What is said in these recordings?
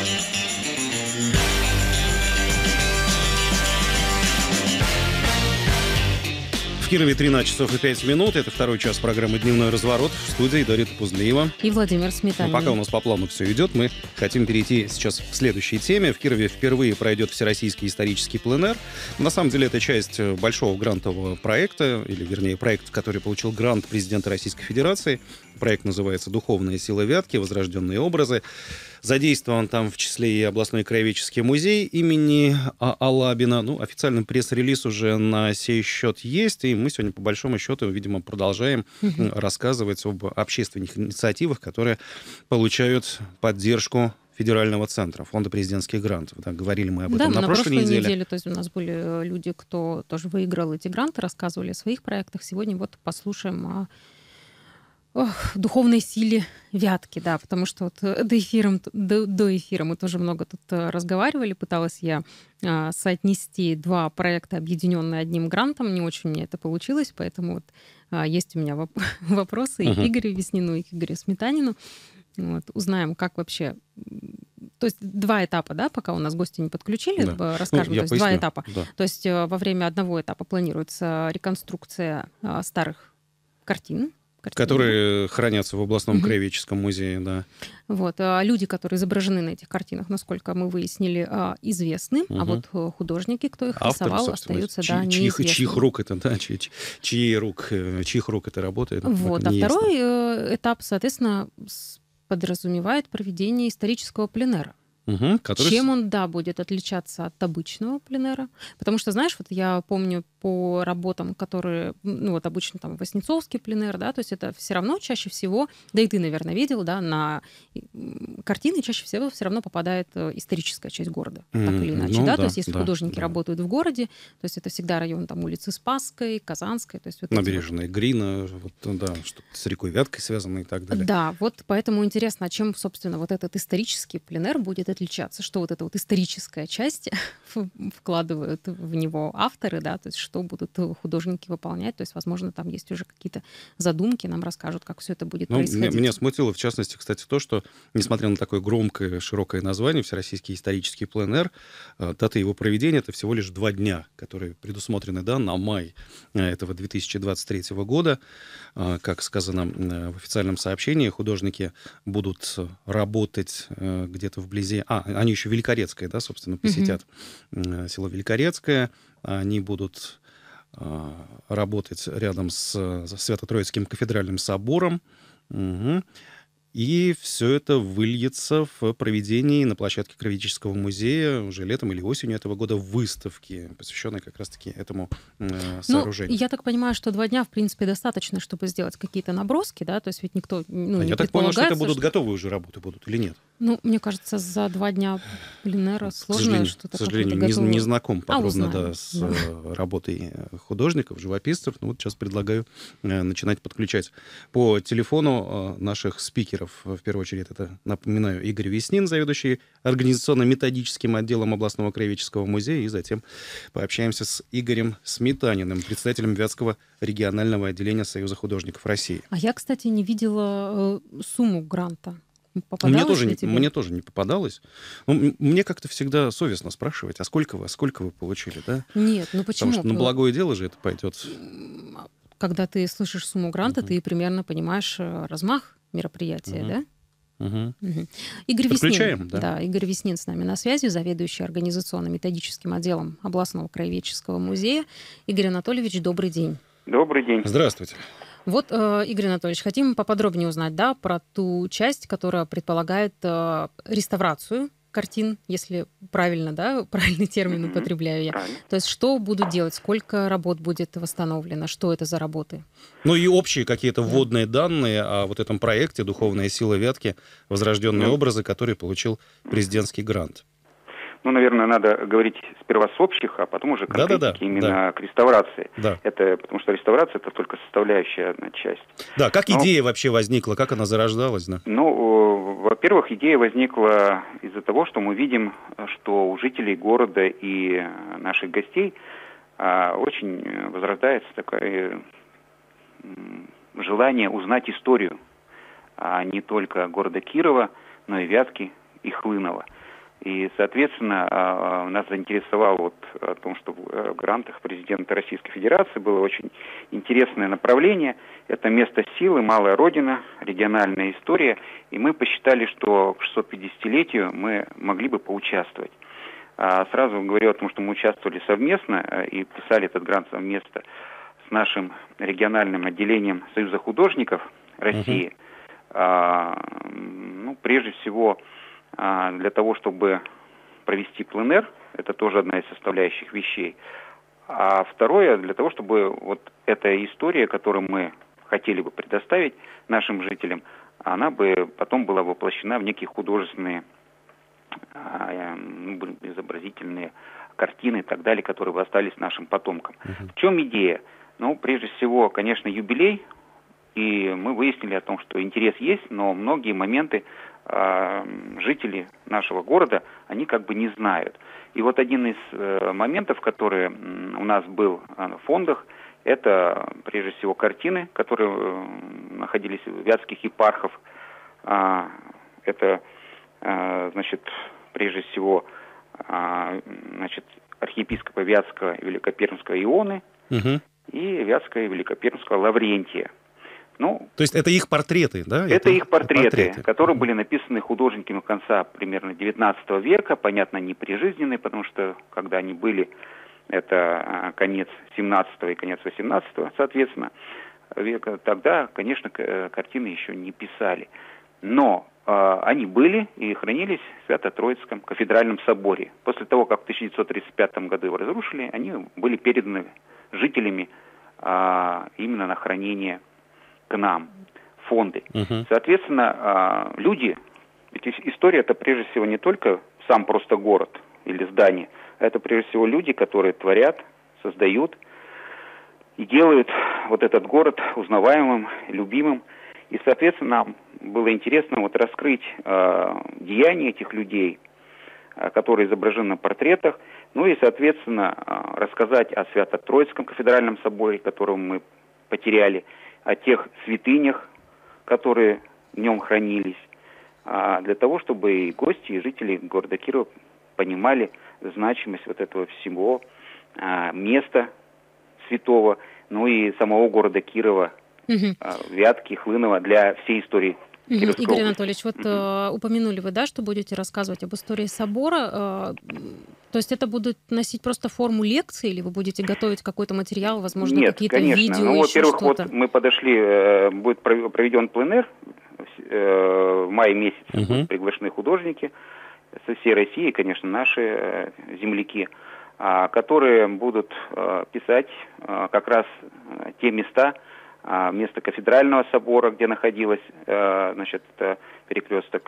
В Кирове 13 часов и 5 минут. Это второй час программы «Дневной разворот». В студии Дарья Пузлеева. И Владимир Сметанин. Пока у нас по плану все идет, мы хотим перейти сейчас к следующей теме. В Кирове впервые пройдет Всероссийский исторический пленэр. На самом деле это часть большого грантового проекта, или вернее проект, который получил грант президента Российской Федерации. Проект называется «Духовная сила Вятки. Возрожденные образы». Задействован там в числе и областной краеведческий музей имени Алабина. Официальный пресс-релиз уже на сей счет есть, и мы сегодня, по большому счету, видимо, продолжаем рассказывать об общественных инициативах, которые получают поддержку федерального центра, фонда президентских грантов. Так, говорили мы об этом на прошлой неделе. То есть у нас были люди, кто тоже выиграл эти гранты, рассказывали о своих проектах. Сегодня вот послушаем о духовной силе Вятки, да, потому что вот до эфира мы тоже много тут разговаривали, пыталась я соотнести два проекта, объединенные одним грантом, не очень мне это получилось, поэтому вот есть у меня вопросы и к Игорю Веснину, и к Игорю Сметанину. Вот, узнаем, как вообще... То есть два этапа, да, пока у нас гости не подключили, да. Расскажем, то есть два этапа. Да. То есть во время одного этапа планируется реконструкция старых картин, которые хранятся в областном краеведческом музее, да. Вот. Люди, которые изображены на этих картинах, насколько мы выяснили, известны, а вот художники, кто их рисовал, остаются неизвестными. Чьих рук это, да, чьих рук это работает. Вот. А второй этап, соответственно, подразумевает проведение исторического пленэра. Чем он, будет отличаться от обычного пленэра? Потому что, знаешь, вот я помню по работам, которые, обычно там Воснецовский пленэр, да, то есть это все равно чаще всего, да и ты, наверное, видел, да, на картины чаще всего все равно попадает историческая часть города, так или иначе, да, то есть если художники работают в городе, то есть это всегда район там улицы Спасской, Казанской, то есть вот набережная Грина, что-то с рекой Вяткой связано и так далее. Да, вот поэтому интересно, чем, собственно, вот этот исторический пленэр будет отличаться, что вот эта вот историческая часть вкладывают в него авторы, да, то есть что будут художники выполнять, то есть, возможно, там есть уже какие-то задумки, нам расскажут, как все это будет происходить. Меня смутило, в частности, кстати, то, что, несмотря на такое громкое, широкое название, Всероссийский исторический пленэр, дата его проведения — это всего лишь 2 дня, которые предусмотрены, на май этого 2023 года. Как сказано в официальном сообщении, художники будут работать где-то вблизи... Они еще Великорецкое, собственно, посетят село Великорецкое. Они будут работать рядом с Свято-Троицким кафедральным собором. И все это выльется в проведении на площадке Краеведческого музея уже летом или осенью этого года выставки, посвященной как раз-таки этому сооружению. Я так понимаю, что 2 дня, в принципе, достаточно, чтобы сделать какие-то наброски, да? То есть ведь никто не я так понял, что это будут готовые уже работы или нет? Мне кажется, за 2 дня пленэра сложно что-то. К сожалению, не знаком подробно с работой художников, живописцев. Вот сейчас предлагаю начинать подключать по телефону наших спикеров. В первую очередь, это, напоминаю, Игорь Веснин, заведующий организационно-методическим отделом областного краеведческого музея, и затем пообщаемся с Игорем Сметаниным, председателем Вятского регионального отделения Союза художников России. А я, кстати, не видела сумму гранта. Мне тоже не попадалось. Мне как-то всегда совестно спрашивать, а сколько вы получили, да? Нет, почему? Потому что на благое дело же это пойдет. Когда ты слышишь сумму гранта, ты примерно понимаешь размах мероприятия, да? Игорь Веснин, Игорь Веснин с нами на связи, заведующий организационно-методическим отделом областного краеведческого музея. Игорь Анатольевич, добрый день. Добрый день. Здравствуйте. Вот, Игорь Анатольевич, хотим поподробнее узнать, про ту часть, которая предполагает реставрацию картин, если правильный термин употребляю я. Правильно. То есть что будут делать, сколько работ будет восстановлено, что это за работы? И общие какие-то вводные данные о вот этом проекте «Духовная сила Вятки. Возрожденные образы», который получил президентский грант. Наверное, надо говорить сперва с общих, а потом уже конкретики к реставрации. Да. Это потому что реставрация — это только составляющая одна часть. Да, как идея вообще возникла, как она зарождалась? Да? Во-первых, идея возникла из-за того, что мы видим, что у жителей города и наших гостей очень возрождается такое желание узнать историю, не только города Кирова, но и Вятки и Хлынова. И, соответственно, нас заинтересовало вот о том, что в грантах президента Российской Федерации было очень интересное направление. Это место силы, малая родина, региональная история. И мы посчитали, что к 650-летию мы могли бы поучаствовать. Сразу говорю о том, что мы участвовали совместно и писали этот грант совместно с нашим региональным отделением Союза художников России. Прежде всего, для того, чтобы провести пленэр, это тоже одна из составляющих вещей. А второе, для того, чтобы вот эта история, которую мы хотели бы предоставить нашим жителям, она бы потом была воплощена в некие художественные, изобразительные картины и так далее, которые бы остались нашим потомкам. В чем идея? Прежде всего, конечно, юбилей. И мы выяснили о том, что интерес есть, но многие моменты жители нашего города, они как бы не знают. И вот один из моментов, который у нас был в фондах, это прежде всего картины, которые находились в Вятских епархов. Это, прежде всего, архиепископа Вятского и Великопермского Ионы и Вятского и Великопермского Лаврентия. То есть это их портреты, да? Это их портреты, которые были написаны художниками конца примерно 19 века, понятно, не прижизненные, потому что когда они были, это конец 17 и конец 18, соответственно, века, тогда, конечно, картины еще не писали. Но они были и хранились в Свято-Троицком кафедральном соборе. После того, как в 1935 году его разрушили, они были переданы жителями именно на хранение к нам, фонды. Соответственно, люди, ведь история это прежде всего не только сам просто город или здание, а это прежде всего люди, которые творят, создают и делают вот этот город узнаваемым, любимым. И, соответственно, нам было интересно вот раскрыть деяния этих людей, которые изображены на портретах, и, соответственно, рассказать о Свято-Троицком кафедральном соборе, которого мы потеряли, о тех святынях, которые в нем хранились, для того, чтобы и гости, и жители города Кирова понимали значимость вот этого всего места святого, и самого города Кирова, Вятки, Хлынова для всей истории Кировской Игорь области. Анатольевич, упомянули вы, что будете рассказывать об истории собора. То есть это будут носить просто форму лекции, или вы будете готовить какой-то материал, возможно, Нет, какие-то конечно. видео, Во-первых, что-то? вот мы подошли, будет проведен пленэр в мае месяце, будут приглашены художники со всей России, конечно, наши земляки, которые будут писать как раз те места, место кафедрального собора, где находилось, это перекресток,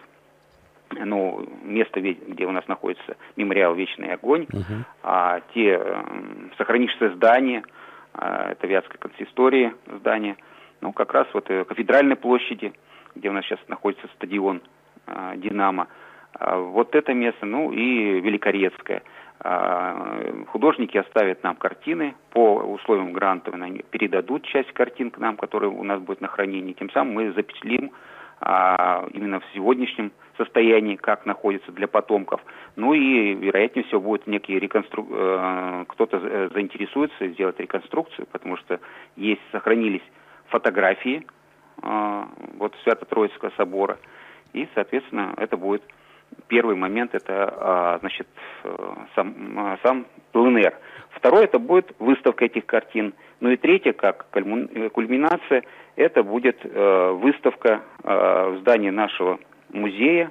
место, где у нас находится мемориал «Вечный огонь», те сохранившиеся здания, это Вятская консистория здание, как раз вот кафедральной площади, где у нас сейчас находится стадион «Динамо», вот это место, и Великорецкое. Художники оставят нам картины по условиям гранта, они передадут часть картин к нам, которые у нас будут на хранении. Тем самым мы запечатлим именно в сегодняшнем состоянии, как находится для потомков. И, вероятнее всего, будет некий кто-то заинтересуется сделать реконструкцию, потому что сохранились фотографии Свято-Троицкого собора. И, соответственно, это будет первый момент, это сам пленэр. Второй, это будет выставка этих картин. И третье, как кульминация, это будет выставка в здании нашего музея,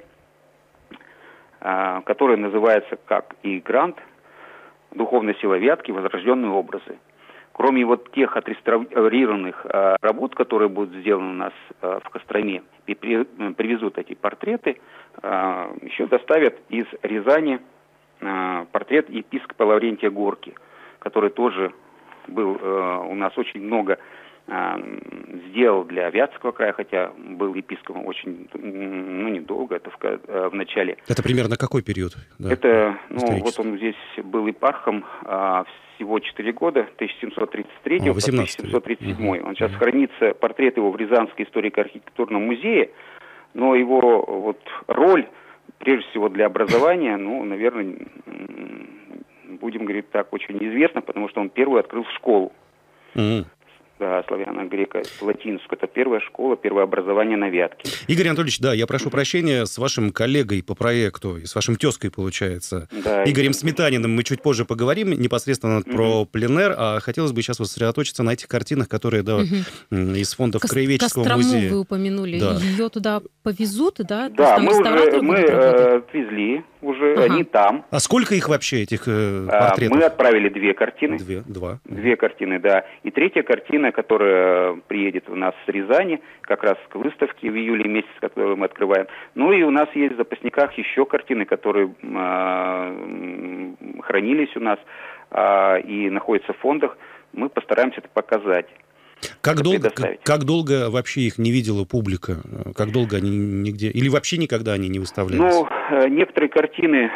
которая называется, как и грант, «Духовная сила Вятки. Возрожденные образы». Кроме тех отреставрированных работ, которые будут сделаны у нас в Костроме, и привезут эти портреты, еще доставят из Рязани портрет епископа Лаврентия Горки, который тоже был у нас очень много сделал для Вятского края, хотя был епископом очень, недолго, это в начале. Это примерно какой период? Да, это, он здесь был епархом всего 4 года, 1733 по 1737. Он сейчас хранится, портрет его в Рязанской историко-архитектурном музее, но его роль прежде всего для образования, наверное, будем говорить так, очень известно, потому что он первый открыл школу. Да, славяно-греко-латинскую. Это первая школа, первое образование на Вятке. Игорь Анатольевич, да, я прошу прощения, с вашим коллегой по проекту, и с вашим тезкой, получается, да, Игорем Сметаниным, мы чуть позже поговорим непосредственно про пленэр, а хотелось бы сейчас сосредоточиться на этих картинах, которые, из фондов Краеведческого музея. Кострому вы упомянули. Да. Ее туда повезут, да? Да, мы отвезли уже, они там. А сколько их вообще, этих портретов? Мы отправили 2 картины. Две картины, да. И третья картина, которая приедет у нас с Рязани, как раз к выставке в июле месяце, которую мы открываем. Ну и у нас есть в запасниках еще картины, которые хранились у нас и находятся в фондах. Мы постараемся это показать. Как долго вообще их не видела публика? Как долго они нигде? Или вообще никогда они не выставлялись? Некоторые картины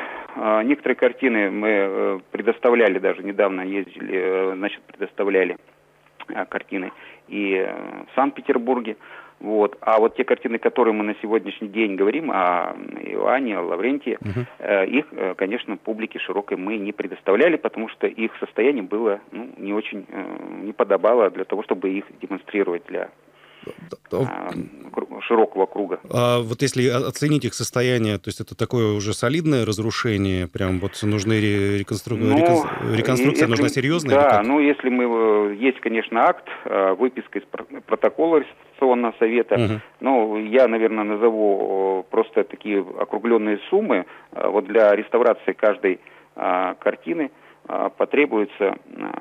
мы предоставляли, даже недавно ездили, предоставляли картины и в Санкт-Петербурге. А вот те картины, которые мы на сегодняшний день говорим о Иоанне, о Лаврентии, их, конечно, публике широкой мы не предоставляли, потому что их состояние было не очень, не подобало для того, чтобы их демонстрировать для широкого круга. А вот если оценить их состояние, то есть это такое уже солидное разрушение, прям вот нужны реконструкция нужна серьезная? Да, если есть, конечно, акт, выписка из протокола Реституционного совета, я, наверное, назову просто такие округленные суммы. Вот для реставрации каждой картины потребуется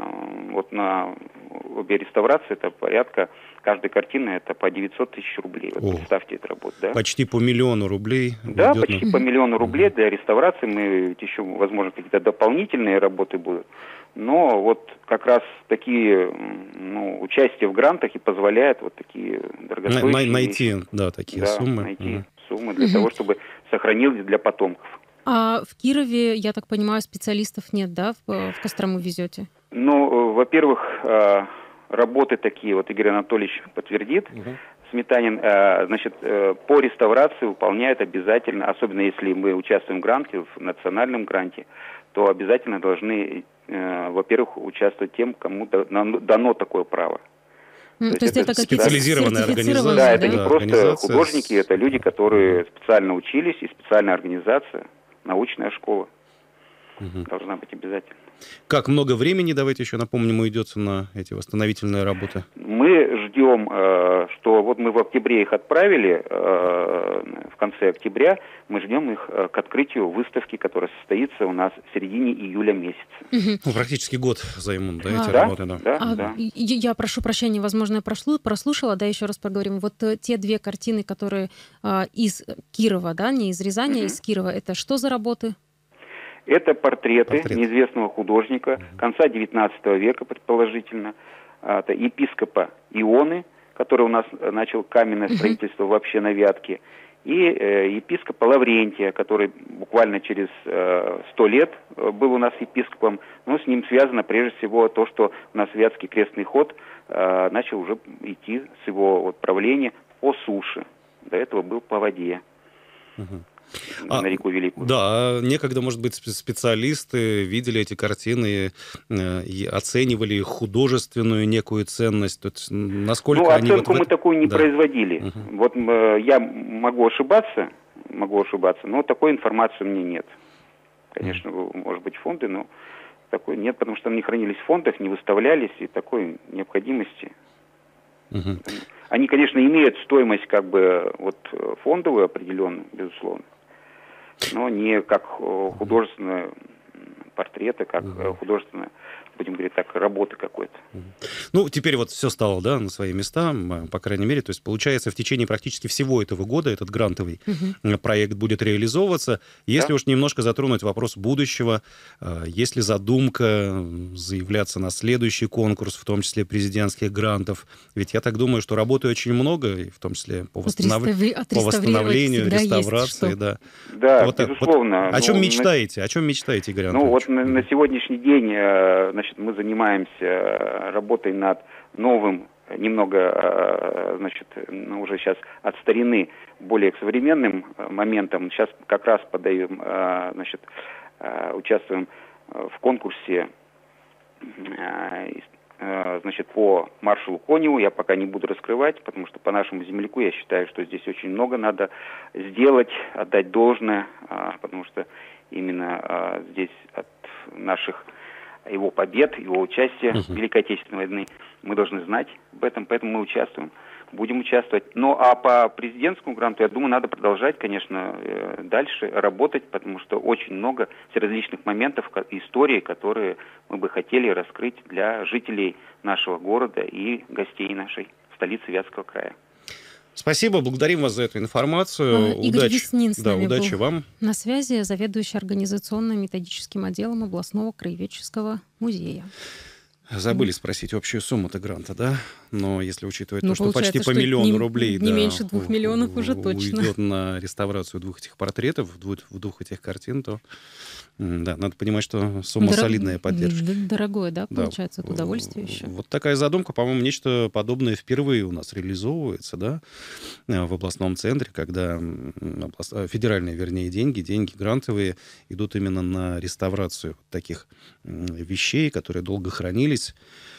на обе реставрации, это порядка, каждой картины это по 900 тысяч рублей. Представьте эту работу, да? Почти по 1 миллиону рублей. Да, почти по 1 миллиону рублей для реставрации. Еще, возможно, какие-то дополнительные работы будут. Но как раз такие участие в грантах и позволяет такие дорогостоящие найти, такие суммы. Найти суммы для того, чтобы сохранились для потомков. А в Кирове, я так понимаю, специалистов нет, да, в Кострому везете? Во-первых, работы такие, Игорь Анатольевич подтвердит, Сметанин, по реставрации выполняет обязательно, особенно если мы участвуем в гранте, в национальном гранте, то обязательно должны, во-первых, участвовать тем, кому дано такое право. То есть это специализированная организация. Да, это не просто художники, это люди, которые специально учились, и специальная организация, научная школа должна быть обязательно. Как много времени, давайте еще напомним, уйдется на эти восстановительные работы? Мы ждем, что мы в октябре их отправили, в конце октября, мы ждем их к открытию выставки, которая состоится у нас в середине июля месяца. Практически год займут, эти работы, да. Да. Я прошу прощения, возможно, я прослушала, еще раз поговорим. Те 2 картины, которые из Кирова, не из Рязани, а из Кирова, это что за работы? Это портреты неизвестного художника конца XIX века, предположительно, это епископа Ионы, который у нас начал каменное строительство вообще на Вятке, и епископа Лаврентия, который буквально через 100 лет был у нас епископом. Но с ним связано прежде всего то, что у нас Вятский крестный ход начал уже идти с его правления по суше. До этого был по воде. На реку Великую. Да, некогда, может быть, специалисты видели эти картины и оценивали их художественную некую ценность. То есть, насколько они... Оценку мы такую не производили. Я могу ошибаться, но такой информации у меня нет. Конечно, может быть, фонды, но такой нет, потому что они хранились в фондах, не выставлялись, и такой необходимости. Они, конечно, имеют стоимость фондовую определенную, безусловно, но не как художественные портреты, как художественная, будем говорить так, работы какой-то. Теперь все стало, на свои места, по крайней мере. То есть, получается, в течение практически всего этого года этот грантовый проект будет реализовываться. Если уж немножко затронуть вопрос будущего, есть ли задумка заявляться на следующий конкурс, в том числе президентских грантов? Ведь я так думаю, что работы очень много, и в том числе по восстановлению, реставрации. Да, безусловно. О чем мечтаете? Игорь Анатольевич? На сегодняшний день, мы занимаемся работой над новым немного, значит, уже сейчас отстарены более к современным моментам. Сейчас как раз подаем, значит, участвуем в конкурсе, значит, по маршалу Коневу. Я пока не буду раскрывать, потому что по нашему земляку я считаю, что здесь очень много надо сделать, отдать должное, потому что именно здесь от наших его побед, его участия в Великой Отечественной войне мы должны знать об этом, поэтому мы участвуем, будем участвовать. Ну, а по президентскому гранту, я думаю, надо продолжать, конечно, дальше работать, потому что очень много всеразличных моментов, истории, которые мы бы хотели раскрыть для жителей нашего города и гостей нашей столицы Вятского края. Спасибо, благодарим вас за эту информацию. Игорь Веснин с нами удачи был вам. На связи, заведующий организационно-методическим отделом областного краеведческого музея. Забыли спросить общую сумму-то гранта, да? Но если учитывать то, что почти по миллиону рублей не меньше 2 миллионов уже точно уйдет на реставрацию двух этих портретов, двух этих картин, то да, надо понимать, что сумма солидная поддержки. Дорогое, да, получается, это удовольствие еще. Вот такая задумка, по-моему, нечто подобное впервые у нас реализовывается, да, в областном центре, когда федеральные, вернее, деньги грантовые идут именно на реставрацию таких вещей, которые долго хранились.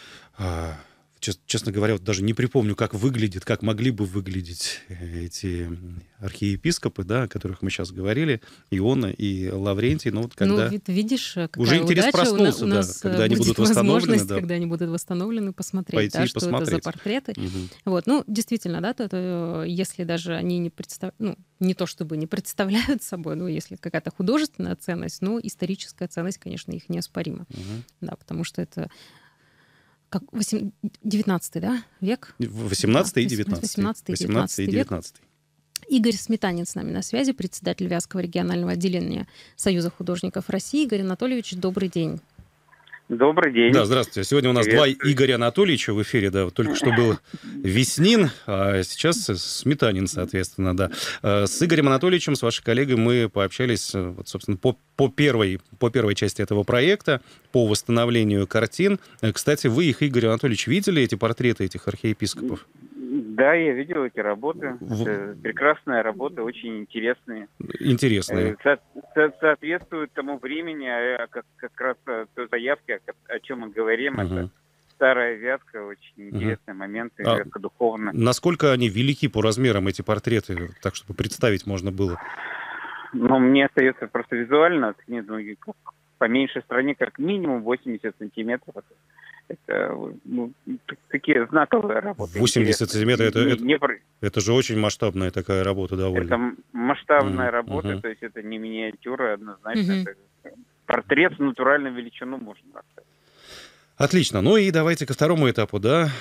Честно говоря, вот даже не припомню, как могли бы выглядеть эти архиепископы, да, о которых мы сейчас говорили, Иона и Лаврентий. Но вот когда видишь, какая уже интерес удача, проснулся, у нас когда они будут восстановлены. Да. Когда они будут восстановлены, посмотреть, Пойти что это за портреты. Вот, действительно, да, то, если даже они не представляют, не то чтобы не представляют собой, если какая-то художественная ценность, но историческая ценность, конечно, их неоспорима. Да, потому что это как 19 да, век? 18 и 19. 18 и 19. Игорь Сметанин с нами на связи, председатель Вятского регионального отделения Союза художников России. Игорь Анатольевич, добрый день. Добрый день. Да, здравствуйте. Сегодня у нас два Игоря Анатольевича в эфире, да. Только что был Веснин, а сейчас Сметанин, соответственно, да. С Игорем Анатольевичем, с вашей коллегой, мы пообщались, вот, собственно, по первой части этого проекта, по восстановлению картин. Кстати, вы их, Игорь Анатольевич, видели, эти портреты этих архиепископов? Да, я видел эти работы. Это прекрасная работа, очень интересные. Интересные. Соответствуют тому времени, как раз той заявке, о чем мы говорим. Это старая Вятка, очень интересный момент, Вятка духовная. Насколько они велики по размерам, эти портреты, так, чтобы представить можно было? Мне остается просто визуально оценить, по меньшей стороне, как минимум 80 сантиметров. Это такие знаковые работы. 80 сантиметров, это же очень масштабная такая работа довольно. Это масштабная работа, то есть это не миниатюра, однозначно. Это портрет в натуральную величину, можно так сказать. Отлично. Ну и давайте ко второму этапу, да.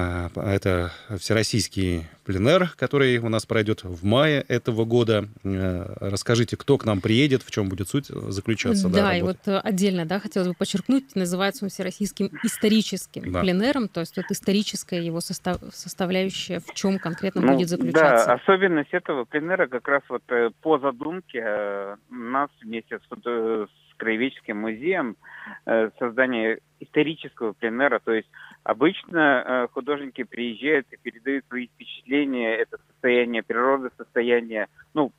Это всероссийский пленэр, который у нас пройдет в мае этого года. Расскажите, кто к нам приедет, в чем будет суть заключаться. Да, и вот отдельно, да, хотелось бы подчеркнуть, называется он всероссийским историческим пленэром, то есть вот историческая его составляющая в чем конкретно будет заключаться. Да, особенность этого пленэра как раз вот по задумке нас вместе с Краеведческим музеем создание исторического пленэра, то есть обычно художники приезжают и передают свои впечатления, это состояние природы, состояние,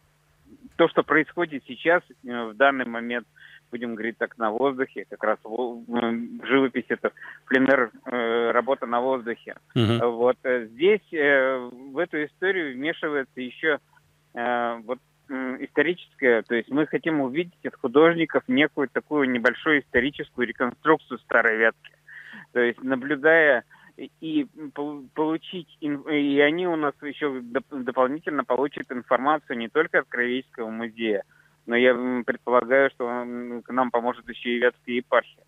то, что происходит сейчас, в данный момент, будем говорить так, на воздухе, как раз живопись это пленэр, работа на воздухе. Вот здесь в эту историю вмешивается еще историческое, то есть мы хотим увидеть от художников некую такую небольшую историческую реконструкцию Старой Вятки. То есть наблюдая и получить, и они у нас еще дополнительно получат информацию не только от Краеведческого музея, но я предполагаю, что к нам поможет еще и Вятская епархия.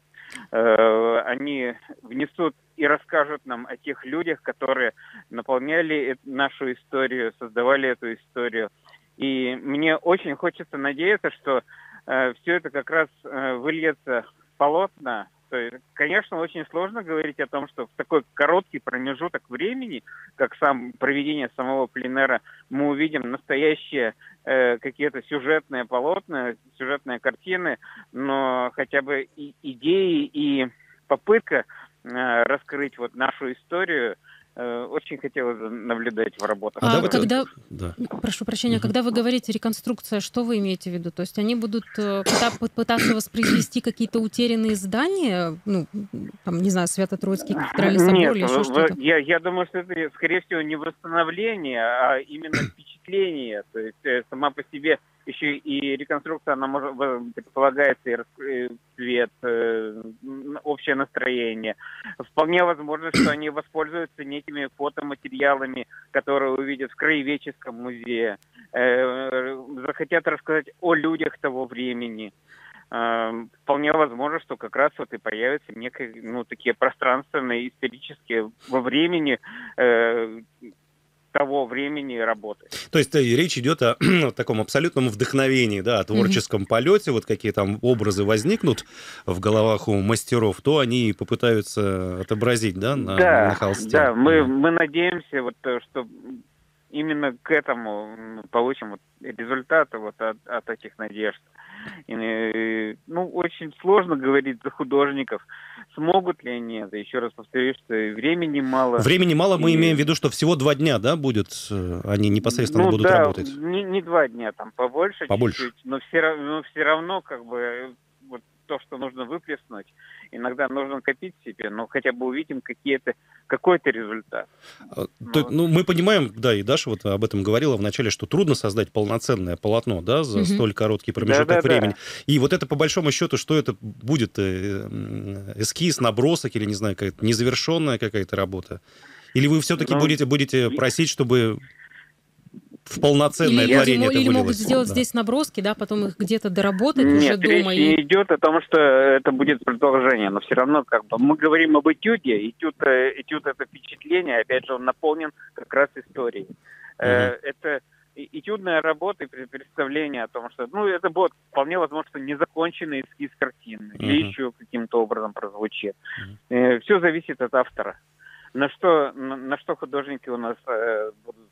Они внесут и расскажут нам о тех людях, которые наполняли нашу историю, создавали эту историю. И мне очень хочется надеяться, что все это как раз выльется в полотна. То есть, конечно, очень сложно говорить о том, что в такой короткий промежуток времени, как проведение самого пленэра, мы увидим настоящие какие-то сюжетные полотна, сюжетные картины, но хотя бы и идеи, и попытка раскрыть вот нашу историю, очень хотелось наблюдать в работах. Прошу прощения, когда вы говорите реконструкция, что вы имеете в виду? То есть они будут пытаться воспроизвести какие-то утерянные здания, ну, там, не знаю, Свято-Троицкий кафедральный собор или еще что-то? Я думаю, что это, скорее всего, не восстановление, а именно впечатление. То есть сама по себе еще и реконструкция, она предполагается и цвет, общее настроение. Вполне возможно, что они воспользуются некими фотоматериалами, которые увидят в краеведческом музее, захотят рассказать о людях того времени. Вполне возможно, что как раз вот и появятся некие, ну, такие пространственные, исторические во времени того времени работы. То есть речь идет о таком абсолютном вдохновении, да, о творческом полете, вот какие там образы возникнут в головах у мастеров, то они попытаются отобразить, да, на холсте. Да, мы надеемся, вот, что именно к этому получим вот результаты вот от этих надежд. И, ну, очень сложно говорить за художников, смогут ли они это. Еще раз повторюсь, что времени мало. Времени мало, мы имеем в виду, что всего 2 дня, да, будет, они непосредственно будут работать? Не 2 дня, там побольше. Чуть-чуть, но все равно, как бы, вот то, что нужно выплеснуть, иногда нужно копить себе, но хотя бы увидим какой-то результат. Ну, мы понимаем, да, и Даша вот об этом говорила вначале, что трудно создать полноценное полотно, да, за столь короткий промежуток времени. И вот это, по большому счету, что это будет? Эскиз, набросок или, не знаю, какая-то незавершенная какая-то работа? Или вы все-таки будете просить, чтобы в полноценное творение это вылилось? Или могут сделать здесь наброски, да, потом их где-то доработать уже дома? Нет, речь не идет о том, что это будет продолжение, но все равно как бы мы говорим об этюде. Этюд это впечатление, опять же, он наполнен как раз историей. Это этюдная работа и представление о том, что, ну, это будет вполне возможно, что незаконченный эскиз картины или еще каким-то образом прозвучит. Все зависит от автора. На что художники у нас будут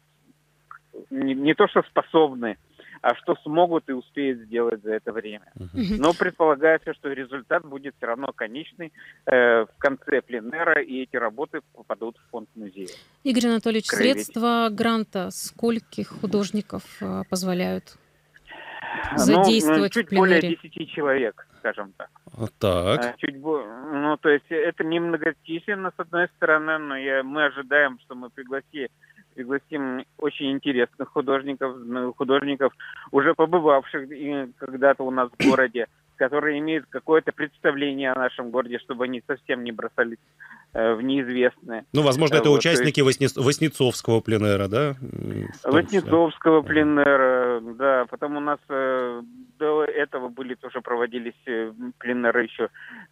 не то что способны, а что смогут и успеют сделать за это время. Но предполагается, что результат будет все равно конечный в конце пленэра, и эти работы попадут в фонд музея. Игорь Анатольевич, средства гранта скольких художников позволяют задействовать в пленэре? Чуть более 10 человек, скажем так. Так. То есть это не многочисленно, с одной стороны, но мы ожидаем, что мы пригласим очень интересных художников, уже побывавших когда-то у нас в городе, которые имеют какое-то представление о нашем городе, чтобы они совсем не бросались в неизвестное. Ну, возможно, это участники Воснецовского пленэра, да? Воснецовского пленэра, да. Потом у нас до этого тоже проводились пленэры еще,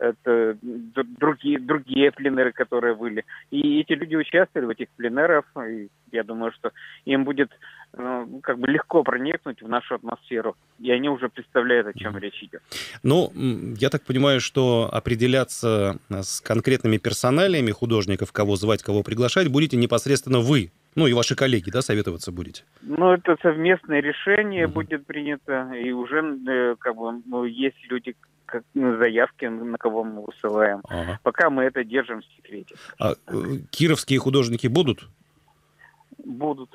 другие пленэры, которые были. И эти люди участвовали в этих пленэрах, и я думаю, что им будет как бы легко проникнуть в нашу атмосферу, и они уже представляют, о чем речь идет. Ну, я так понимаю, что определяться с конкретными персоналиями художников, кого звать, кого приглашать, будете непосредственно вы, ну и ваши коллеги, да, советоваться будете? Ну, это совместное решение будет принято, и уже как бы есть люди, заявки, на кого мы высылаем. Пока мы это держим в секрете. А кировские художники будут? Будут,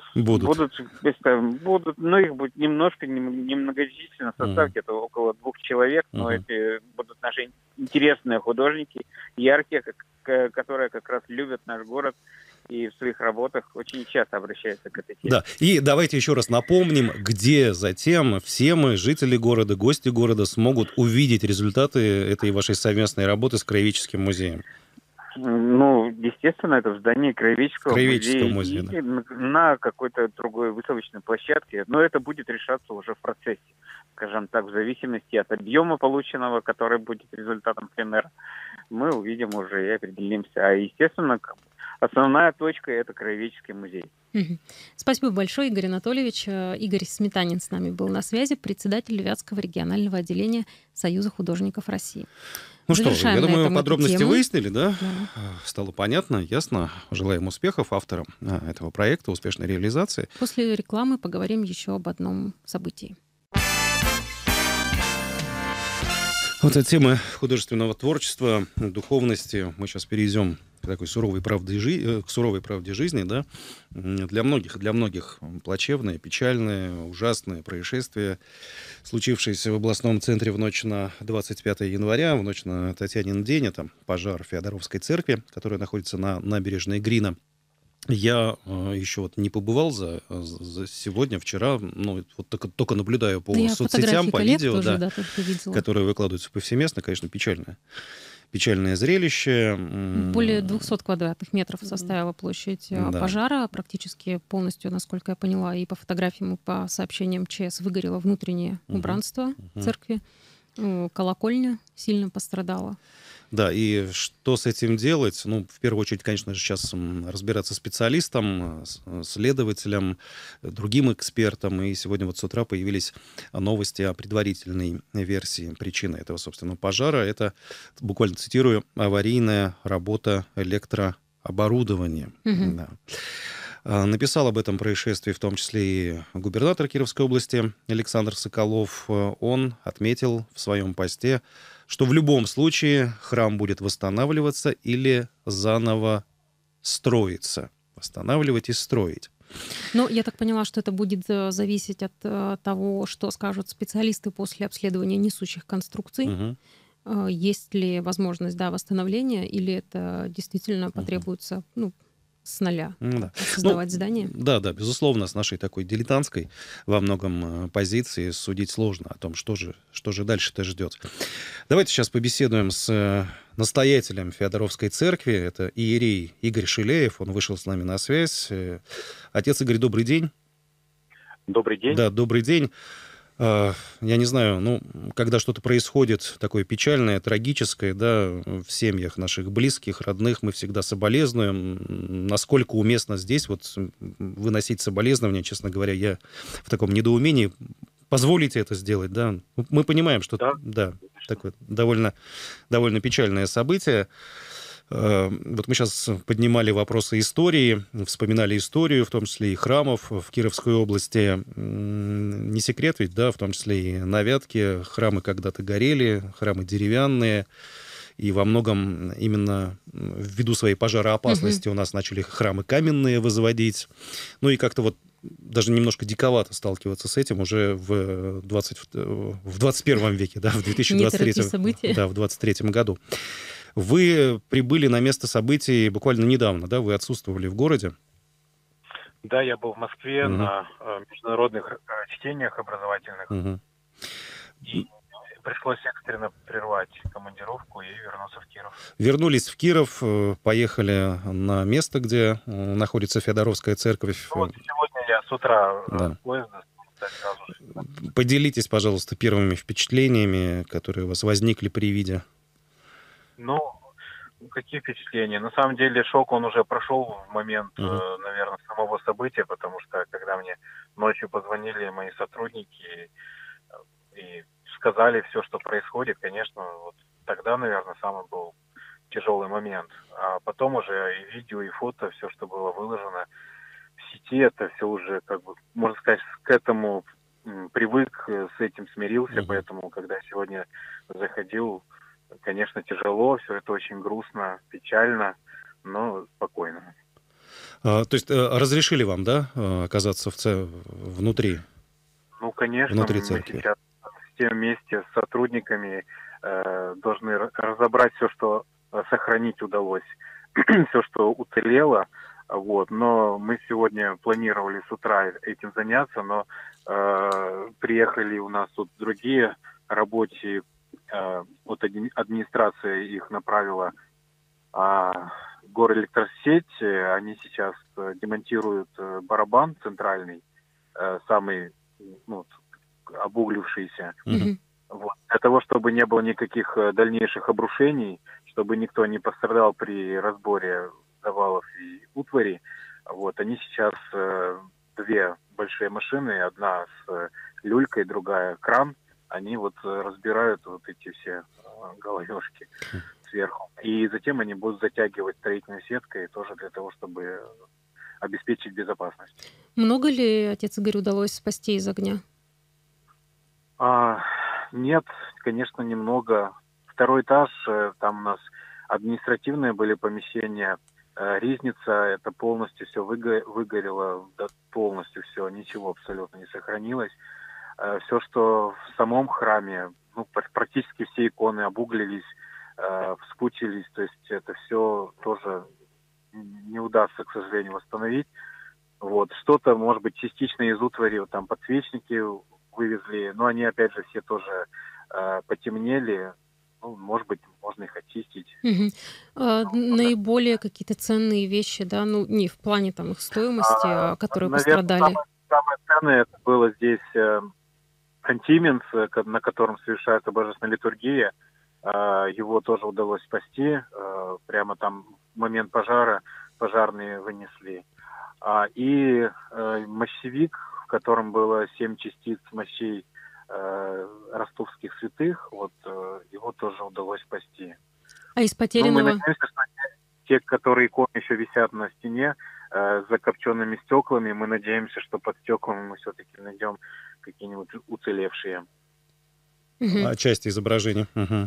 но их будет немножко, немногочисленно, состав где-то около 2 человек, но это будут наши интересные художники, яркие, которые как раз любят наш город и в своих работах очень часто обращаются к этой теме. Да, и давайте еще раз напомним, где затем все мы, жители города, гости города, смогут увидеть результаты этой вашей совместной работы с Краеведческим музеем. Ну, естественно, это в здании Краеведческого музея, да. На какой-то другой выставочной площадке, но это будет решаться уже в процессе, скажем так, в зависимости от объема полученного, который будет результатом пленэра, мы увидим уже и определимся. А, естественно, основная точка – это Краеведческий музей. Спасибо большое, Игорь Анатольевич. Игорь Сметанин с нами был на связи, председатель Вятского регионального отделения Союза художников России. Ну что, я думаю, подробности выяснили, да? Стало понятно, ясно. Желаем успехов авторам этого проекта, успешной реализации. После рекламы поговорим еще об одном событии. Вот от темы художественного творчества, духовности мы сейчас перейдем такой суровой правде жизни, да, для многих плачевное, печальное, ужасное происшествие, случившееся в областном центре в ночь на 25 января, в ночь на Татьянин день. Это пожар в Феодоровской церкви, которая находится на набережной Грина. Я еще вот не побывал за сегодня, вчера, ну, вот только наблюдаю по соцсетям, по видео, тоже, да, которые выкладываются повсеместно, конечно, печальное зрелище. Более 200 квадратных метров составила площадь пожара, практически полностью, насколько я поняла, и по фотографиям, и по сообщениям ЧС выгорело внутреннее убранство церкви, колокольня сильно пострадала. Да, и что с этим делать? Ну, в первую очередь, конечно же, сейчас разбираться специалистам, следователям, другим экспертам. И сегодня вот с утра появились новости о предварительной версии причины этого, собственно, пожара. Это, буквально цитирую, аварийная работа электрооборудования. Да. Написал об этом происшествии в том числе и губернатор Кировской области Александр Соколов. Он отметил в своем посте, что в любом случае храм будет восстанавливаться или заново строиться. Восстанавливать и строить. Ну, я так поняла, что это будет зависеть от того, что скажут специалисты после обследования несущих конструкций. Есть ли возможность, восстановления, или это действительно потребуется, с нуля создавать здание? Да, безусловно, с нашей такой дилетантской во многом позиции судить сложно о том, что же дальше-то ждет. Давайте сейчас побеседуем с настоятелем Феодоровской церкви. Это иерей Игорь Шилеев. Он вышел с нами на связь. Отец Игорь, добрый день. Добрый день. Да, добрый день. Я не знаю, когда что-то происходит такое печальное, трагическое, да, в семьях наших близких, родных, мы всегда соболезнуем. Насколько уместно здесь вот выносить соболезнования, честно говоря, я в таком недоумении. Позволите это сделать, да? Мы понимаем, что такое довольно печальное событие. Вот мы сейчас поднимали вопросы истории, вспоминали историю, в том числе и храмов в Кировской области. Не секрет ведь, да, в том числе и на Вятке храмы когда-то горели, храмы деревянные, и во многом именно ввиду своей пожароопасности у нас начали храмы каменные возводить. Ну и как-то вот даже немножко диковато сталкиваться с этим уже в 21 веке, да, в 2023 году. Вы прибыли на место событий буквально недавно, да? Вы отсутствовали в городе? Да, я был в Москве на международных чтениях образовательных. И пришлось экстренно прервать командировку и вернуться в Киров. Вернулись в Киров, поехали на место, где находится Феодоровская церковь. Вот сегодня я с утра с поезда сразу же. Поделитесь, пожалуйста, первыми впечатлениями, которые у вас возникли при виде. Какие впечатления? На самом деле шок, он уже прошел в момент, наверное, самого события, потому что когда мне ночью позвонили мои сотрудники и сказали все, что происходит, конечно, вот тогда, наверное, самый был тяжелый момент. А потом уже и видео, и фото, все, что было выложено в сети, это все уже, как бы, можно сказать, к этому привык, с этим смирился, поэтому, когда сегодня заходил, конечно, тяжело, все это очень грустно, печально, но спокойно. То есть разрешили вам, да, оказаться внутри? Конечно, внутри мы церкви. сейчас все вместе с сотрудниками должны разобрать все, что сохранить удалось, все, что уцелело. Но мы сегодня планировали с утра этим заняться, но приехали у нас тут другие рабочие. Администрация их направила Горэлектросеть. Они сейчас демонтируют барабан центральный, самый обуглившийся. Для того, чтобы не было никаких дальнейших обрушений, чтобы никто не пострадал при разборе завалов и утвари. Они сейчас две большие машины, одна с люлькой, другая кран. Они разбирают эти все головешки сверху. И затем они будут затягивать строительной сеткой тоже для того, чтобы обеспечить безопасность. Много ли, отец Игорь, удалось спасти из огня? Нет, конечно, немного. Второй этаж, там у нас административные были помещения. Ризница, это полностью все выгорело, да, полностью все, ничего абсолютно не сохранилось. Все, что в самом храме, ну, практически все иконы обуглились, вспучились, то есть это все тоже не удастся, к сожалению, восстановить. Вот. Что-то, может быть, частично из утвари, вот там подсвечники вывезли, но они, опять же, все тоже потемнели. Ну, может быть, можно их очистить. Наиболее какие-то ценные вещи, да, ну, не в плане там их стоимости, которые наверное, пострадали. Самое ценное это было здесь антименс, на котором совершается божественная литургия. Его тоже удалось спасти. Прямо там в момент пожара пожарные вынесли. И мощевик, в котором было 7 частиц мощей ростовских святых, вот его тоже удалось спасти. А из потерянного? Мы надеемся, что те, которые иконы еще висят на стене с закопченными стеклами, мы надеемся, что под стеклами мы все-таки найдем какие-нибудь уцелевшие. Части изображения.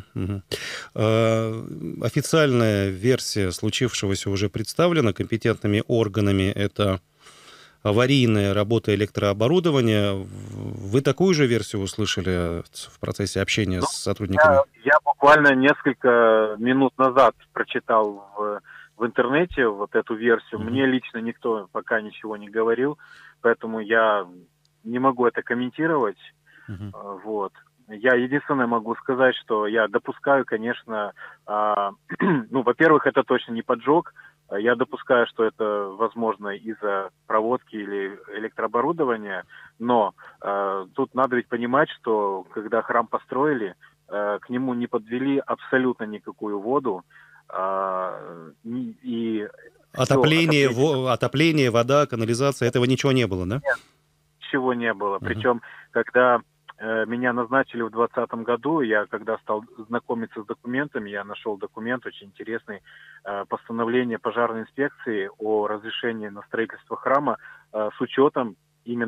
Официальная версия случившегося уже представлена компетентными органами. Это аварийная работа электрооборудования. Вы такую же версию услышали в процессе общения с сотрудниками? Я буквально несколько минут назад прочитал в интернете вот эту версию. Мне лично никто пока ничего не говорил, поэтому я не могу это комментировать. Вот. Я единственное могу сказать, что я допускаю, конечно, ну, во-первых, это точно не поджог. Я допускаю, что это возможно из-за проводки или электрооборудования, но тут надо ведь понимать, что когда храм построили, к нему не подвели абсолютно никакую воду. И отопление, вода, канализация, этого ничего не было, да? Нет, ничего не было. Причем, когда меня назначили в 2020 году, я когда стал знакомиться с документами, я нашел документ очень интересный, постановление пожарной инспекции о разрешении на строительство храма с учетом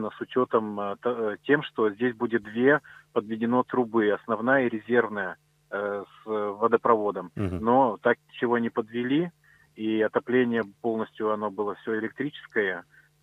тем, что здесь будет 2 подведено трубы, основная и резервная с водопроводом. Но так ничего не подвели, и отопление полностью оно было все электрическое.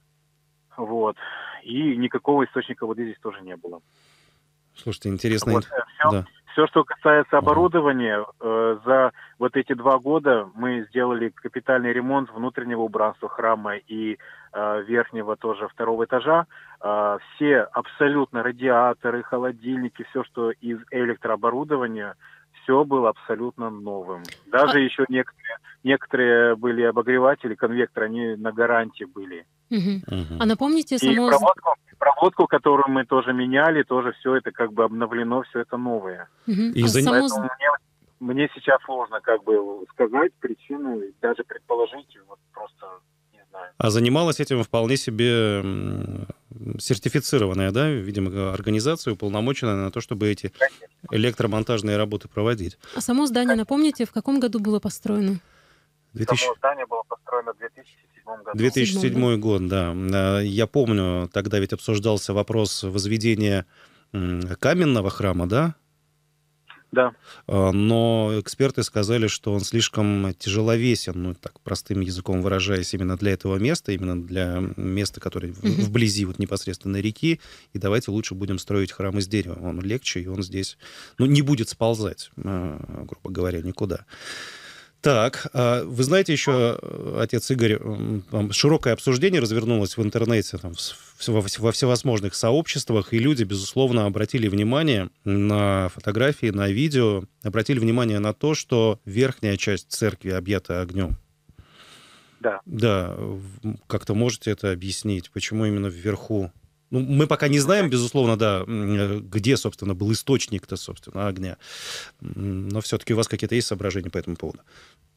Вот. И никакого источника воды здесь тоже не было. Слушайте, интересно. Вот, все, что касается оборудования, за вот эти 2 года мы сделали капитальный ремонт внутреннего убранства храма и верхнего тоже 2-го этажа. Все абсолютно радиаторы, холодильники, все, что из электрооборудования, все было абсолютно новым. Даже еще некоторые были обогреватели, конвекторы, они на гарантии были. А напомните само... И проводку, которую мы тоже меняли, тоже все это как бы обновлено, все это новое. Поэтому мне сейчас сложно как бы сказать причину, даже предположить, вот просто не знаю. А занималась этим вполне себе сертифицированная, да, видимо, организация, уполномоченная на то, чтобы эти электромонтажные работы проводить. А само здание, напомните, в каком году было построено? Само здание было построено в 2007 году. 2007 год, да. Я помню, тогда ведь обсуждался вопрос возведения каменного храма, да? Да. Но эксперты сказали, что он слишком тяжеловесен, ну, так простым языком выражаясь, именно для этого места, именно для места, которое вблизи вот непосредственно реки, и давайте лучше будем строить храм из дерева. Он легче, и он здесь, ну, не будет сползать, грубо говоря, никуда. Так, вы знаете, еще, отец Игорь, широкое обсуждение развернулось в интернете, там, во всевозможных сообществах, и люди, безусловно, обратили внимание на фотографии, на видео, обратили внимание на то, что верхняя часть церкви объята огнем. Да. Да, как-то можете это объяснить, почему именно вверху? Ну, мы пока не знаем, безусловно, да, где, собственно, был источник-то, собственно, огня. Но все-таки у вас какие-то есть соображения по этому поводу?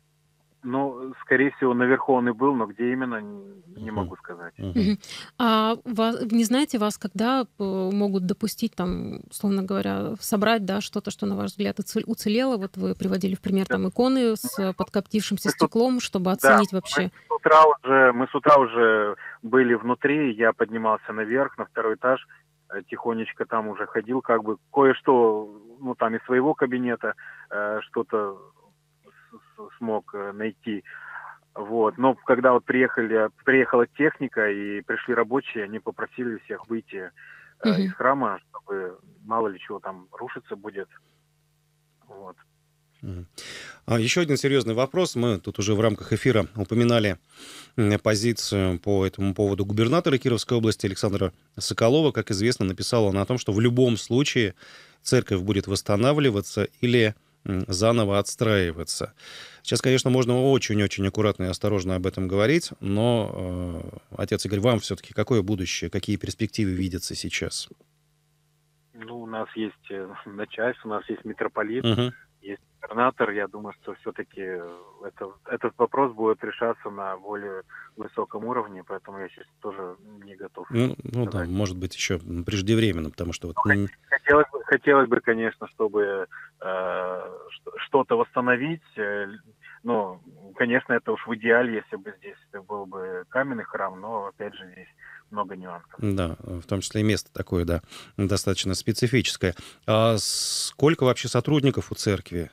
Ну, скорее всего, наверху он и был, но где именно, не могу сказать. А не знаете, вас когда могут допустить, там, условно говоря, собрать, да, что-то, что, на ваш взгляд, уцелело? Вот вы приводили в пример там иконы с подкоптившимся стеклом, чтобы оценить вообще. Мы с утра уже были внутри, я поднимался наверх, на 2-й этаж, тихонечко там уже ходил, как бы кое-что, ну, там из своего кабинета, что-то смог найти. Вот. Но когда вот приехала техника и пришли рабочие, они попросили всех выйти из храма, чтобы мало ли чего там рушиться будет. Вот. Еще один серьезный вопрос. Мы тут уже в рамках эфира упоминали позицию по этому поводу губернатора Кировской области Александра Соколова. Как известно, написал он о том, что в любом случае церковь будет восстанавливаться или заново отстраиваться. Сейчас, конечно, можно очень-очень аккуратно и осторожно об этом говорить, но, отец Игорь, вам все-таки какое будущее, какие перспективы видятся сейчас? Ну, у нас есть начальство, у нас есть митрополит, есть губернатор. Я думаю, что все-таки этот вопрос будет решаться на более высоком уровне, поэтому я сейчас тоже не готов. Ну да, может быть, еще преждевременно, потому что... Хотелось бы, конечно, чтобы что-то восстановить, но, конечно, это уж в идеале, если бы здесь был бы каменный храм, но, опять же, здесь много нюансов. Да, в том числе и место такое, да, достаточно специфическое. А сколько вообще сотрудников у церкви?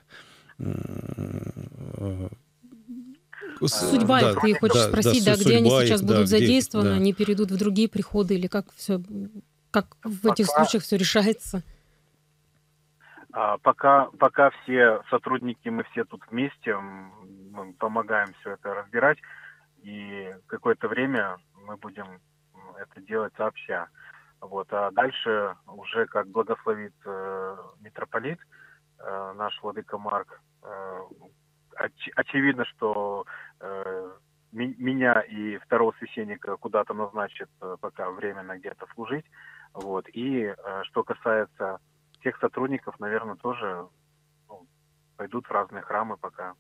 Судьба, да, ты хочешь спросить, да, где они сейчас будут задействованы, они перейдут в другие приходы, или как все, как в этих случаях все решается? Пока все сотрудники, мы все тут вместе, мы помогаем все это разбирать, и какое-то время мы будем это делать сообща. Вот. А дальше уже, как благословит митрополит, наш владыка Марк, очевидно, что меня и второго священника куда-то назначат пока временно где-то служить. Вот. И что касается тех сотрудников, наверное, тоже пойдут в разные храмы пока.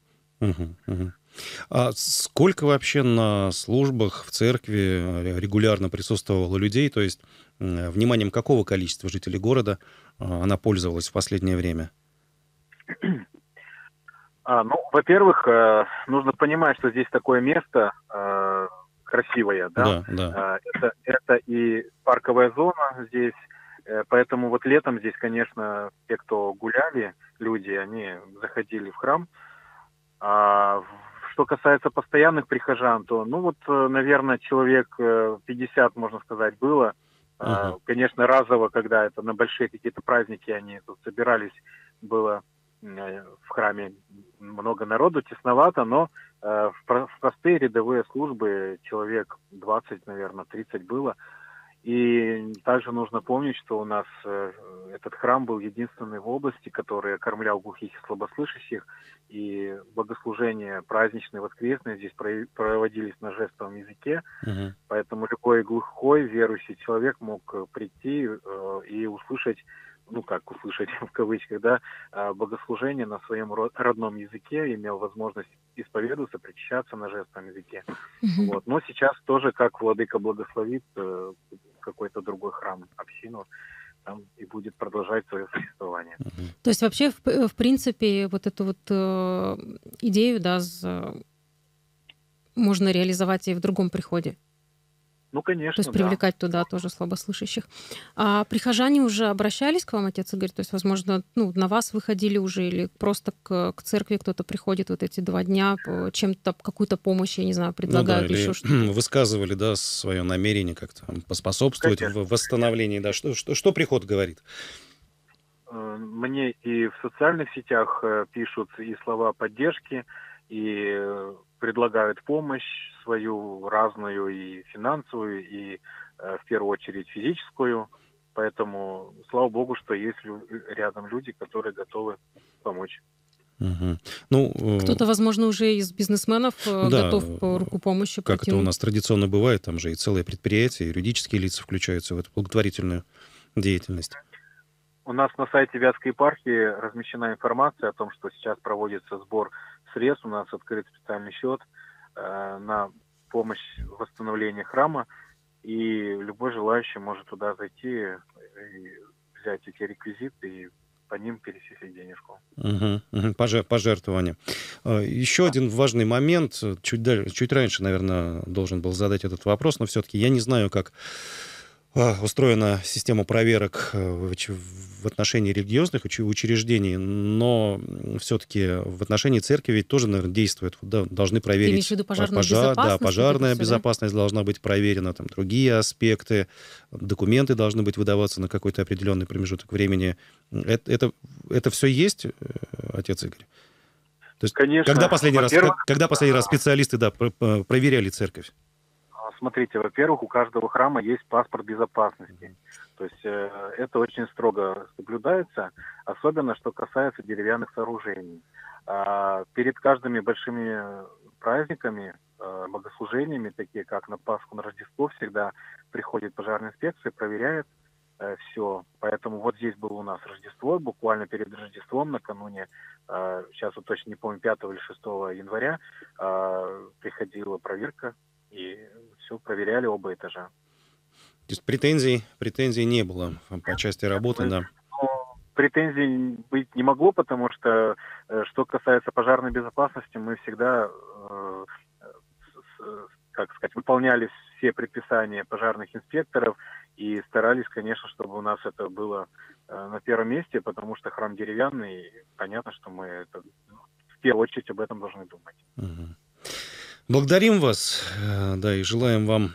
А сколько вообще на службах в церкви регулярно присутствовало людей? То есть вниманием какого количества жителей города она пользовалась в последнее время? Во-первых, нужно понимать, что здесь такое место красивое, да? Да. Это и парковая зона здесь, поэтому вот летом здесь, конечно, те, кто гуляли, люди, они заходили в храм. А что касается постоянных прихожан, то, наверное, человек 50, можно сказать, было. Конечно, разово, когда это на большие какие-то праздники, они тут собирались, было в храме много народу, тесновато, но в простые рядовые службы человек 20, наверное, 30 было. И также нужно помнить, что у нас этот храм был единственный в области, который окормлял глухих и слабослышащих, и богослужения праздничные, воскресные здесь проводились на жестовом языке, поэтому любой глухой, верующий человек мог прийти и услышать, услышать в кавычках, да, богослужение на своем родном языке, имел возможность исповедоваться, причащаться на жестовом языке. Вот. Но сейчас тоже, как владыка благословит какой-то другой храм, общину, там и будет продолжать свое существование. То есть вообще, в принципе, вот эту вот идею, да, можно реализовать и в другом приходе? Ну, конечно, то есть привлекать туда тоже слабослышащих. А прихожане уже обращались к вам, отец Игорь? То есть, возможно, на вас выходили уже или просто к церкви кто-то приходит вот эти 2 дня, чем-то, какую-то помощь, я не знаю, предлагают, еще что-то? Высказывали, да, свое намерение как-то поспособствовать в восстановлении. Да. Что приход говорит? Мне и в социальных сетях пишут и слова поддержки, и предлагают помощь свою разную, и финансовую, и в первую очередь физическую. Поэтому, слава богу, что есть рядом люди, которые готовы помочь. Кто-то, возможно, уже из бизнесменов готов по руку помощи как протянуть. это у нас традиционно бывает, там же и целые предприятия, юридические лица включаются в эту благотворительную деятельность. У нас на сайте Вятской епархии размещена информация о том, что сейчас проводится сбор средств. У нас открыт специальный счет на помощь в восстановлении храма. И любой желающий может туда зайти и взять эти реквизиты и по ним перечислить денежку. Пожертвования. Еще один важный момент. Чуть раньше, наверное, должен был задать этот вопрос, но все-таки я не знаю, как устроена система проверок в отношении религиозных учреждений, но все-таки в отношении церкви ведь тоже, наверное, действует. Да, должны проверить... Ты имеешь в виду пожарную безопасность? Да, пожарная безопасность должна быть проверена, там другие аспекты, документы должны быть выдаваться на какой-то определенный промежуток времени. Это все есть, отец Игорь? То есть, конечно. Когда последний раз специалисты проверяли церковь? Смотрите, во-первых, у каждого храма есть паспорт безопасности. То есть это очень строго соблюдается, особенно что касается деревянных сооружений. Перед каждыми большими праздниками, богослужениями, такие как на Пасху, на Рождество, всегда приходит пожарная инспекция, проверяет все. Поэтому вот здесь было у нас Рождество, буквально перед Рождеством, накануне, сейчас вот точно не помню, 5 или 6 января приходила проверка, и все, проверяли оба этажа. То есть претензий не было по части работы, да? Претензий быть не могло, потому что, что касается пожарной безопасности, мы всегда, выполняли все предписания пожарных инспекторов и старались, конечно, чтобы у нас это было на первом месте, потому что храм деревянный, и понятно, что мы это, в первую очередь об этом должны думать. Угу. Благодарим вас, да, и желаем вам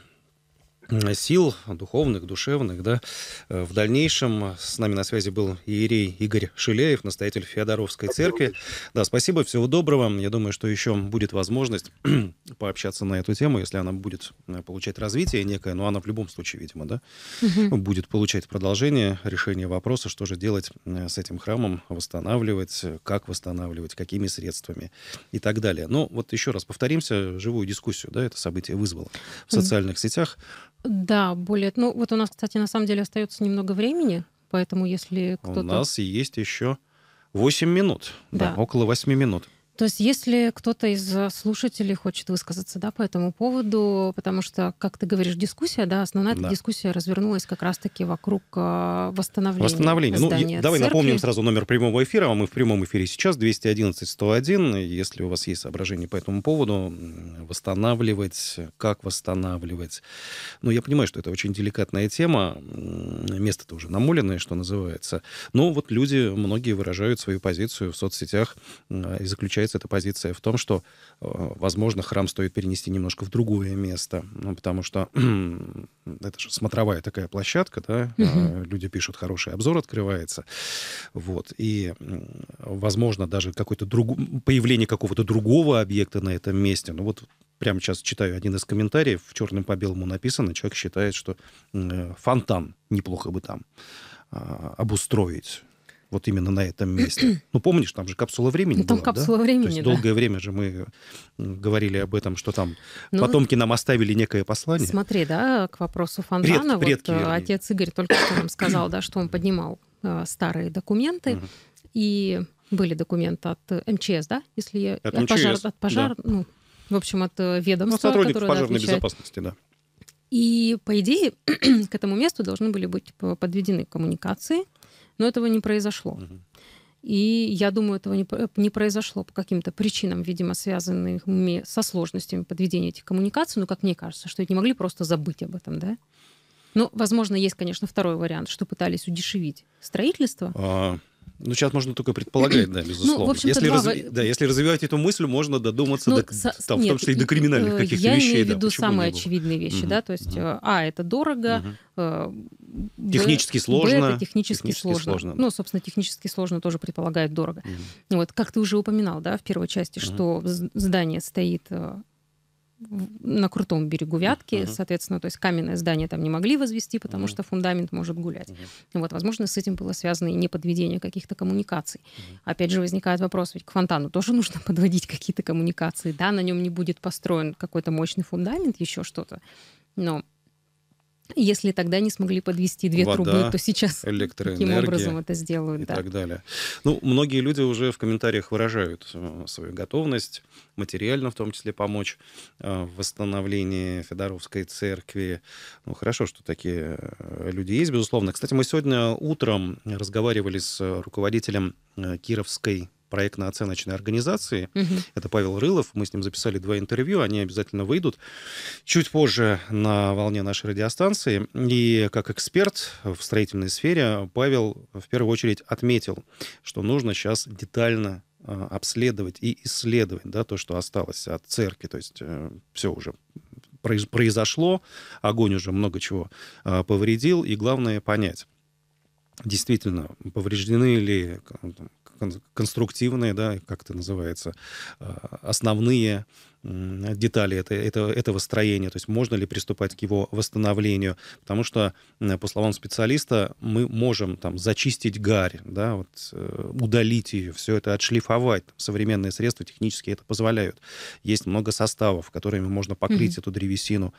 сил духовных, душевных, да, в дальнейшем. С нами на связи был иерей Игорь Шиляев, настоятель Феодоровской церкви. Да, спасибо, всего доброго. Я думаю, что еще будет возможность пообщаться на эту тему, если она будет получать развитие некое, но она в любом случае, видимо, да, будет получать продолжение, решение вопроса, что же делать с этим храмом, восстанавливать, как восстанавливать, какими средствами и так далее. Но вот еще раз повторимся, живую дискуссию, да, это событие вызвало в социальных сетях. Да, вот у нас, кстати, на самом деле остается немного времени, поэтому если кто-то... У нас есть еще 8 минут, да, около 8 минут. То есть если кто-то из слушателей хочет высказаться, да, по этому поводу, потому что, как ты говоришь, дискуссия, да, основная эта дискуссия развернулась как раз-таки вокруг восстановления здания давай церкви. Напомним сразу номер прямого эфира. Мы в прямом эфире сейчас 211-101. Если у вас есть соображения по этому поводу, восстанавливать, как восстанавливать. Ну, я понимаю, что это очень деликатная тема. Место-то уже намоленное, что называется. Но вот люди, многие выражают свою позицию в соцсетях, и заключается эта позиция в том, что, возможно, храм стоит перенести немножко в другое место, потому что это же смотровая такая площадка, да, люди пишут, хороший обзор открывается, вот, и, возможно, даже появление какого-то другого объекта на этом месте, ну вот прямо сейчас читаю один из комментариев, черным по белому написано, человек считает, что фонтан неплохо бы там обустроить. Вот именно на этом месте. Ну, помнишь, там же капсула времени там была, капсула да? времени, То есть долгое время же мы говорили об этом, что там потомки нам оставили некое послание. Смотри, да, к вопросу фонтана. Предки, отец Игорь только что нам сказал, да, что он поднимал старые документы, и были документы от МЧС, да, если от МЧС, от пожара, да. Ну, в общем, от ведомства, сотрудников пожарной безопасности, да. И, по идее, к этому месту должны были быть подведены коммуникации, но этого не произошло. И я думаю, этого не произошло по каким-то причинам, видимо, связанными со сложностями подведения этих коммуникаций. Ну, как мне кажется, что не могли просто забыть об этом, да? Ну, возможно, есть, конечно, второй вариант, что пытались удешевить строительство. Ну, сейчас можно только предполагать, да, безусловно. Ну, если развивать эту мысль, можно додуматься, в том числе и до криминальных каких-то вещей. Я имею в виду самые очевидные вещи, да, то есть, это дорого, технически сложно. Это технически сложно. Ну, собственно, технически сложно тоже предполагает дорого. Вот, как ты уже упоминал, да, в первой части, что здание стоит на крутом берегу Вятки, соответственно, то есть каменное здание там не могли возвести, потому что фундамент может гулять. Вот, возможно, с этим было связано и неподведение каких-то коммуникаций. Опять же, возникает вопрос, ведь к фонтану тоже нужно подводить какие-то коммуникации, да, на нем не будет построен какой-то мощный фундамент, еще что-то, но если тогда не смогли подвести две трубы, то сейчас каким образом это сделают? И так далее. Ну, многие люди уже в комментариях выражают свою готовность материально в том числе помочь в восстановлении Феодоровской церкви. Ну, хорошо, что такие люди есть, безусловно. Кстати, мы сегодня утром разговаривали с руководителем Кировской проектно-оценочной организации. Это Павел Рылов. Мы с ним записали 2 интервью. Они обязательно выйдут чуть позже на волне нашей радиостанции. И как эксперт в строительной сфере Павел в первую очередь отметил, что нужно сейчас детально обследовать и исследовать, да, то, что осталось от церкви. То есть все уже произошло, огонь уже много чего повредил, и главное понять, действительно, повреждены ли конструктивные, да, как это называется, основные детали этого строения, то есть можно ли приступать к его восстановлению, потому что, по словам специалиста, мы можем там зачистить гарь, да, вот, удалить ее, все это отшлифовать. Современные средства технически это позволяют. Есть много составов, которыми можно покрыть эту древесину,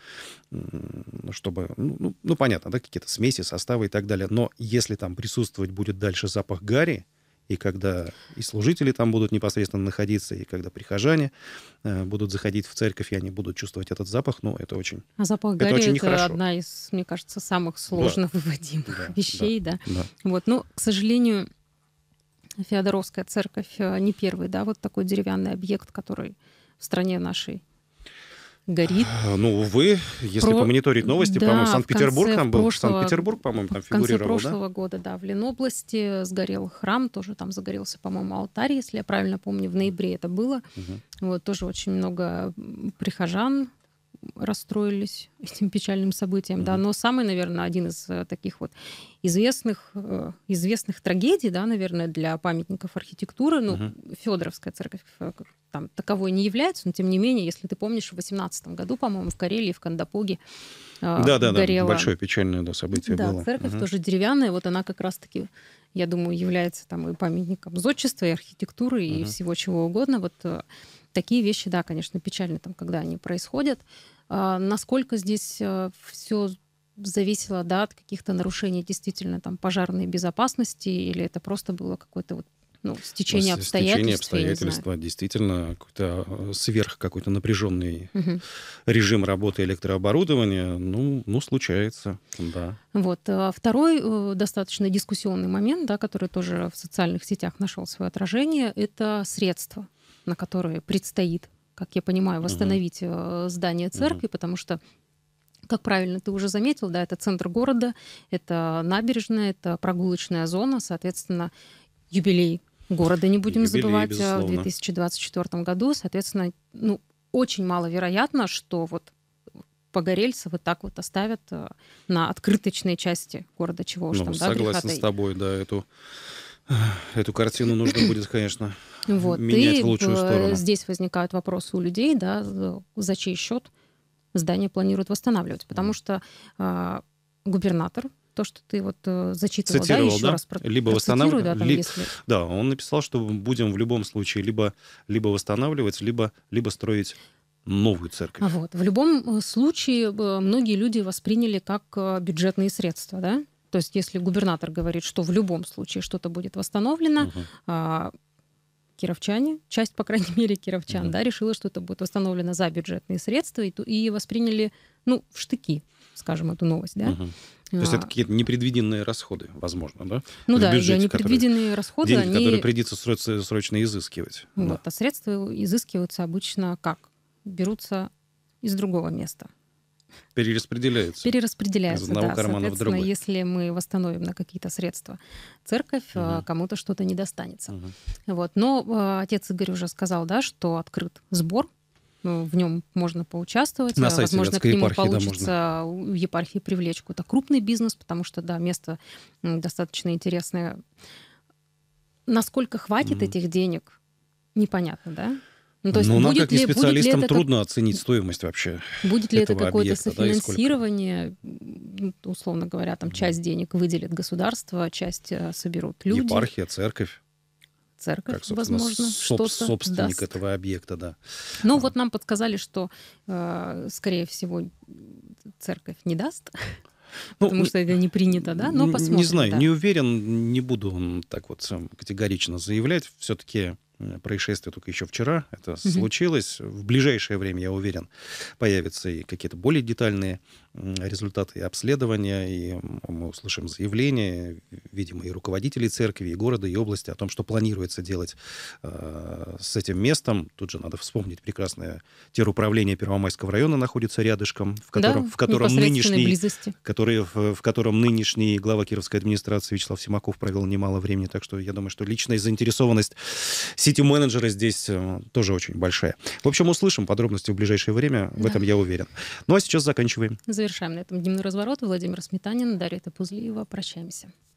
чтобы, понятно, да, какие-то смеси, составы и так далее. Но если там присутствовать будет дальше запах гари, и когда и служители там будут непосредственно находиться, и когда прихожане будут заходить в церковь, и они будут чувствовать этот запах, это очень А запах гари — это одна из, мне кажется, самых сложно выводимых вещей, да. Вот, к сожалению, Феодоровская церковь не первый, да, вот такой деревянный объект, который в стране нашей горит. Увы, если помониторить новости, по-моему, Санкт-Петербург там был. Санкт-Петербург, по-моему, там фигурировал, в конце прошлого года, да, в Ленобласти сгорел храм, тоже там загорелся, по-моему, алтарь, если я правильно помню, в ноябре это было. Вот, тоже очень много прихожан расстроились этим печальным событием, да, но самый, наверное, один из таких вот известных трагедий, да, наверное, для памятников архитектуры, Федоровская церковь там таковой не является, но тем не менее, если ты помнишь, в 2018 году, по-моему, в Карелии, в Кандапуге горело. Большое печальное событие было. Да, церковь тоже деревянная, вот она как раз-таки, я думаю, является там и памятником зодчества, и архитектуры, и всего чего угодно. Вот такие вещи, да, конечно, печально, там, когда они происходят. Насколько здесь все зависело, да, от каких-то нарушений действительно там пожарной безопасности, или это просто было какое-то вот стечение обстоятельств, действительно, какой-то напряженный режим работы электрооборудования, случается, да. Вот. Второй достаточно дискуссионный момент, да, который тоже в социальных сетях нашел свое отражение, это средства, на которые предстоит, как я понимаю, восстановить здание церкви, потому что, как правильно ты уже заметил, да, это центр города, это набережная, это прогулочная зона, соответственно, юбилей города не будем забывать, безусловно, в 2024 году. Соответственно, очень маловероятно, что вот погорельцев вот так вот оставят на открыточной части города, чего уж там, да, согласен с тобой, да, эту картину нужно будет, конечно, менять в лучшую сторону. Здесь возникают вопросы у людей, да, за чей счет здание планируют восстанавливать, потому что губернатор, то, что ты вот зачитывал, цитировал, да, еще да? раз либо восстанавливать, да, если... да, он написал, что будем в любом случае либо восстанавливать, либо строить новую церковь. Вот. В любом случае многие люди восприняли как бюджетные средства, да? То есть если губернатор говорит, что в любом случае что-то будет восстановлено, кировчане, часть, по крайней мере, кировчан, да, решила, что это будет восстановлено за бюджетные средства, и восприняли, в штыки, скажем, эту новость, да. То есть это какие-то непредвиденные расходы, возможно, да? Непредвиденные расходы, деньги, которые придется срочно изыскивать. Вот, а средства изыскиваются обычно как? Берутся из другого места. Перераспределяются. Из одного кармана в другой. Если мы восстановим на какие-то средства церковь, кому-то что-то не достанется. Вот. Но отец Игорь уже сказал, да, что открыт сбор, в нем можно поучаствовать. На сайте возможно, к нему епархии, получится у епархии привлечь какой-то крупный бизнес, потому что, да, место достаточно интересное. Насколько хватит этих денег, непонятно, да? То есть нам, как специалистам, трудно оценить стоимость вообще. Будет ли это какое-то софинансирование, условно говоря, там часть денег выделит государство, часть соберут люди. Епархия, церковь. Как, возможно, что-то собственник даст. этого объекта, да. Вот нам подсказали, что, скорее всего, церковь не даст, потому что это не принято, да? Но посмотрим. Не знаю, да. не уверен, не буду так вот категорично заявлять. Все-таки происшествие только еще вчера это случилось. В ближайшее время, я уверен, появятся и какие-то более детальные результаты обследования, и мы услышим заявления, видимо, и руководителей церкви, и города, и области о том, что планируется делать с этим местом. Тут же надо вспомнить прекрасное теруправление Первомайского района находится рядышком, в котором нынешний глава Кировской администрации Вячеслав Симаков провел немало времени. Так что я думаю, что личная заинтересованность сити-менеджера здесь тоже очень большая. В общем, услышим подробности в ближайшее время, в этом я уверен. Ну а сейчас заканчиваем. Завершаем на этом дневной разворот. Владимир Сметанин, Дарья Тапузлиева. Прощаемся.